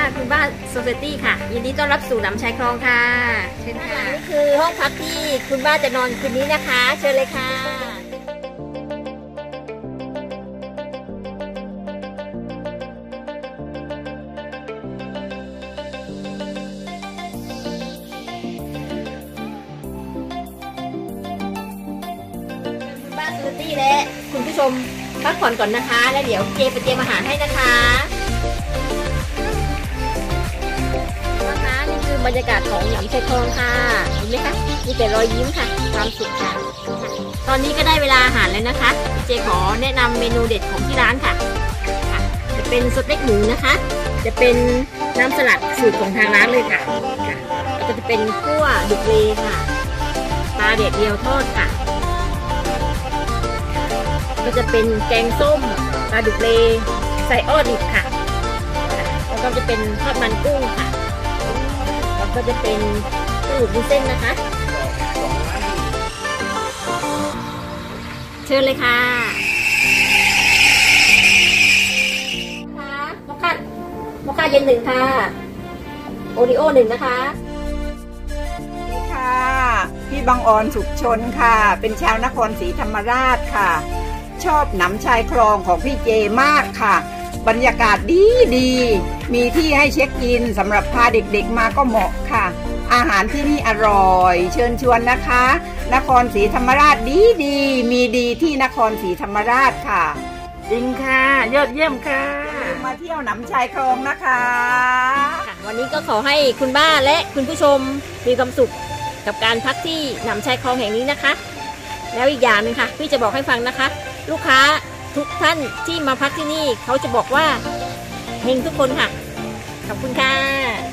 คุณบ้านโซเซตี้ค่ะยินดีต้อนรับสู่หนำชายคลองค่ะเชิญค่ะนี่คือห้องพักที่คุณบ้านจะนอนคืนนี้นะคะเชิญเลยค่ะคุณบ้านโซเซตี้และคุณผู้ชมพักผ่อนก่อนนะคะแล้วเดี๋ยวเจไปเตรียมอาหารให้นะคะนี่คือบรรยากาศของหนำชายคลองค่ะเห็นไหมคะมีแต่รอยยิ้มค่ะความสุขค่ะตอนนี้ก็ได้เวลาอาหารแล้วนะคะเจขอแนะนำเมนูเด็ดของที่ร้านค่ะจะเป็นสเต็กหมูนะคะจะเป็นน้ำสลัดสูตรของทางร้านเลยค่ะแล้วก็จะเป็นคั่วดุกเลค่ะปลาเด็ดเดียวทอดค่ะก็จะเป็นแกงส้มปลาดุกเลใส่อ้อดิบค่ะแล้วก็จะเป็นทอดมันกุ้งค่ะแล้วก็จะเป็นกุ้งวุ้นเส้นนะคะเชิญเลยค่ะมอคค่าเย็น1ค่ะโอริโอ1นะคะนี่ค่ะพี่บังออนสุขชนค่ะเป็นชาวนครศรีธรรมราชค่ะชอบหนำชายคลองของพี่เจมากค่ะบรรยากาศดีมีที่ให้เช็คอินสำหรับพาเด็กๆมาก็เหมาะค่ะอาหารที่นี่อร่อยเชิญชวนนะคะนครศรีธรรมราชดีมีดีที่นครศรีธรรมราชค่ะจริงค่ะยอดเยี่ยมค่ะมาเที่ยวหนำชายคลองนะคะวันนี้ก็ขอให้คุณบ้านและคุณผู้ชมมีความสุขกับการพักที่หนำชายคลองแห่งนี้นะคะแล้วอีกอย่างหนึ่งค่ะพี่จะบอกให้ฟังนะคะลูกค้าทุกท่านที่มาพักที่นี่เขาจะบอกว่าเฮงทุกคนค่ะขอบคุณค่ะ